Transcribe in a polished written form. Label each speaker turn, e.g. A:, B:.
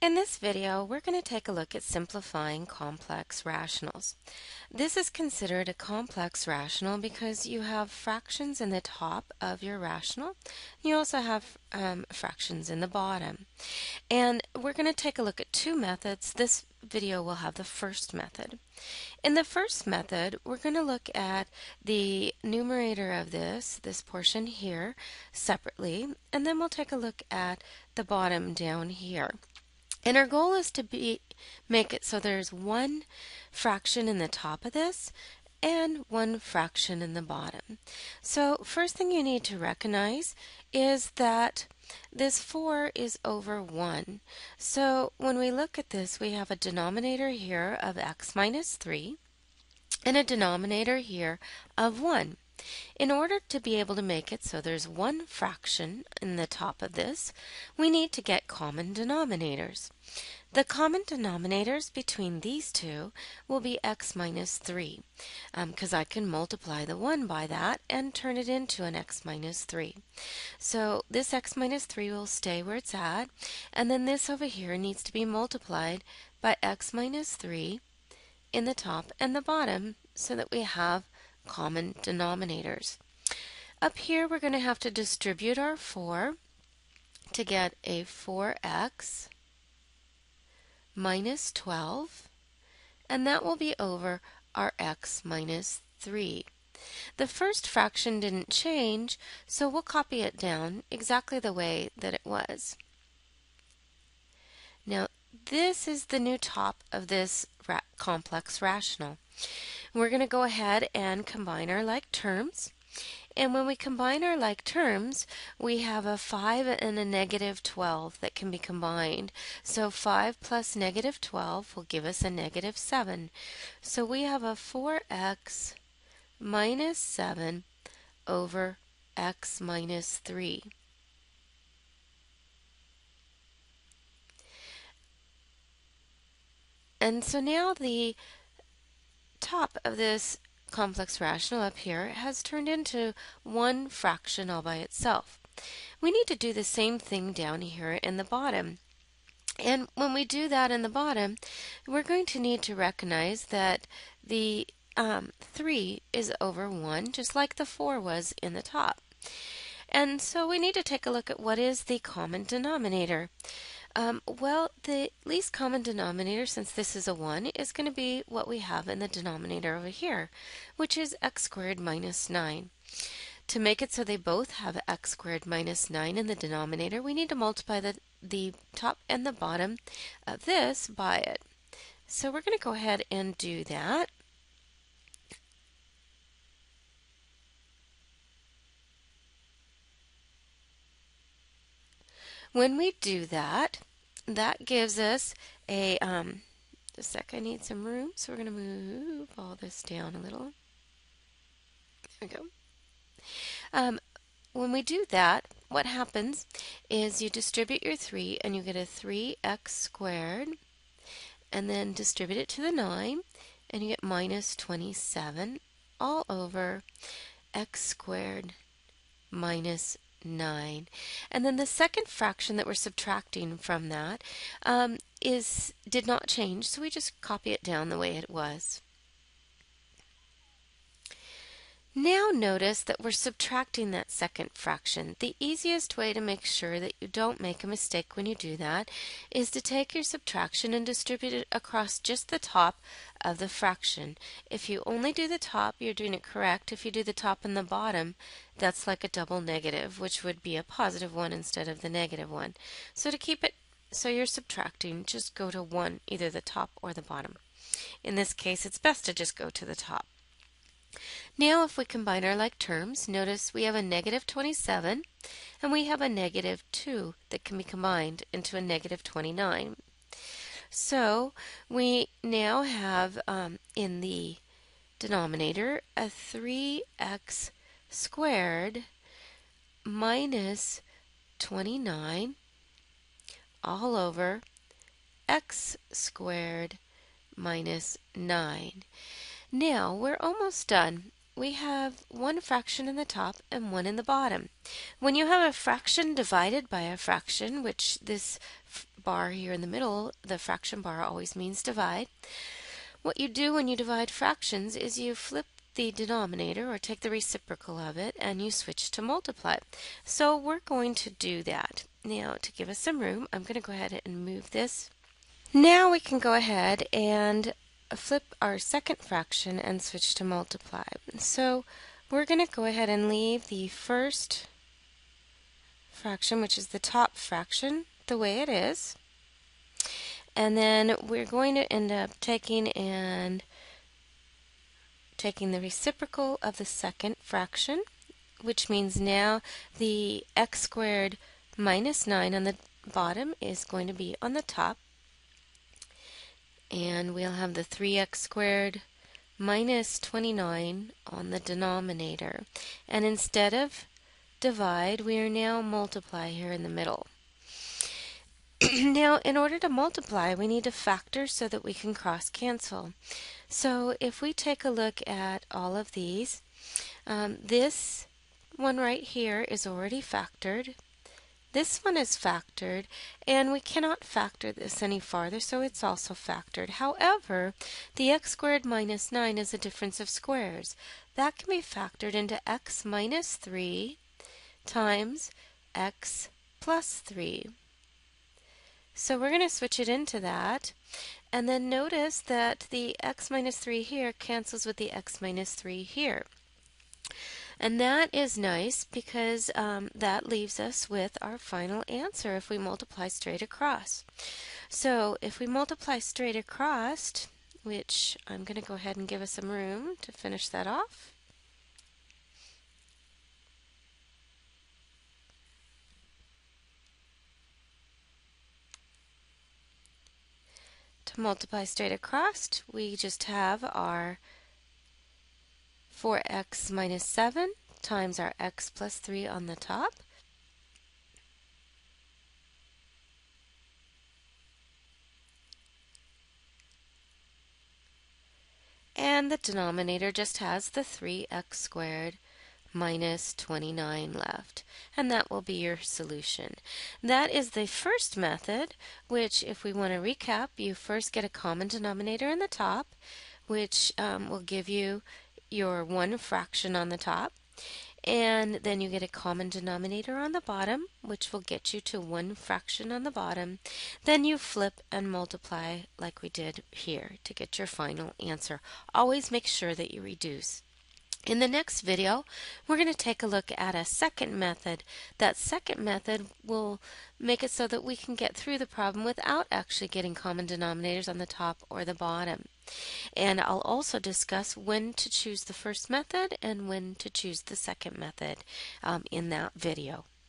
A: In this video, we're going to take a look at simplifying complex rationals. This is considered a complex rational because you have fractions in the top of your rational. You also have fractions in the bottom. And we're going to take a look at two methods. This video will have the first method. In the first method, we're going to look at the numerator of this portion here, separately, and then we'll take a look at the bottom down here. And our goal is to make it so there's one fraction in the top of this and one fraction in the bottom. So first thing you need to recognize is that this 4 is over 1. So when we look at this, we have a denominator here of x minus 3 and a denominator here of 1. In order to be able to make it so there's one fraction in the top of this, we need to get common denominators. The common denominators between these two will be x minus 3, because I can multiply the 1 by that and turn it into an x minus 3. So this x minus 3 will stay where it's at, and then this over here needs to be multiplied by x minus 3 in the top and the bottom so that we have common denominators. Up here we're going to have to distribute our 4 to get a 4x minus 12, and that will be over our x minus 3. The first fraction didn't change, so we'll copy it down exactly the way that it was. Now this is the new top of this complex rational. We're going to go ahead and combine our like terms. And when we combine our like terms, we have a 5 and a negative 12 that can be combined. So 5 plus negative 12 will give us a negative 7. So we have a 4x minus 7 over x minus 3. And so now the top of this complex rational up here has turned into one fraction all by itself. We need to do the same thing down here in the bottom. And when we do that in the bottom, we're going to need to recognize that the 3 is over 1, just like the 4 was in the top. And so we need to take a look at what is the common denominator. Well, the least common denominator, since this is a 1, is going to be what we have in the denominator over here, which is x squared minus 9. To make it so they both have x squared minus 9 in the denominator, we need to multiply the top and the bottom of this by it. So we're going to go ahead and do that. When we do that, that gives us a, just a sec, I need some room, so we're going to move all this down a little. There we go. When we do that, what happens is you distribute your 3 and you get a 3x squared, and then distribute it to the 9 and you get minus 27 all over x squared minus 9. And then the second fraction that we're subtracting from that did not change, so we just copy it down the way it was. Now notice that we're subtracting that second fraction. The easiest way to make sure that you don't make a mistake when you do that is to take your subtraction and distribute it across just the top of the fraction. If you only do the top, you're doing it correct. If you do the top and the bottom, that's like a double negative, which would be a positive 1 instead of the negative 1. So to keep it so you're subtracting, just go to 1, either the top or the bottom. In this case, it's best to just go to the top. Now if we combine our like terms, notice we have a negative 27 and we have a negative 2 that can be combined into a negative 29. So we now have in the denominator a 3x squared minus 29 all over x squared minus 9. Now we're almost done. We have one fraction in the top and one in the bottom. When you have a fraction divided by a fraction, which this bar here in the middle, the fraction bar, always means divide. What you do when you divide fractions is you flip the denominator or take the reciprocal of it and you switch to multiply. So we're going to do that. Now, to give us some room, I'm going to go ahead and move this. Now we can go ahead and flip our second fraction and switch to multiply. So we're going to go ahead and leave the first fraction, which is the top fraction, the way it is. And then we're going to end up taking the reciprocal of the second fraction, which means now the x squared minus 9 on the bottom is going to be on the top. And we'll have the 3x squared minus 29 on the denominator. And instead of divide, we are now multiply here in the middle. Now, in order to multiply, we need to factor so that we can cross cancel. So if we take a look at all of these, this one right here is already factored. This one is factored, and we cannot factor this any farther, so it's also factored. However, the x squared minus 9 is a difference of squares. That can be factored into x minus 3 times x plus 3. So we're going to switch it into that, and then notice that the x minus 3 here cancels with the x minus 3 here. And that is nice because that leaves us with our final answer if we multiply straight across. So if we multiply straight across, which I'm going to go ahead and give us some room to finish that off. To multiply straight across, we just have our 4x minus 7 times our x plus 3 on the top. And the denominator just has the 3x squared minus 29 left. And that will be your solution. That is the first method, which if we want to recap, you first get a common denominator in the top, which will give you your one fraction on the top. And then you get a common denominator on the bottom, which will get you to one fraction on the bottom. Then you flip and multiply like we did here to get your final answer. Always make sure that you reduce. In the next video, we're going to take a look at a second method. That second method will make it so that we can get through the problem without actually getting common denominators on the top or the bottom. And I'll also discuss when to choose the first method and when to choose the second method in that video.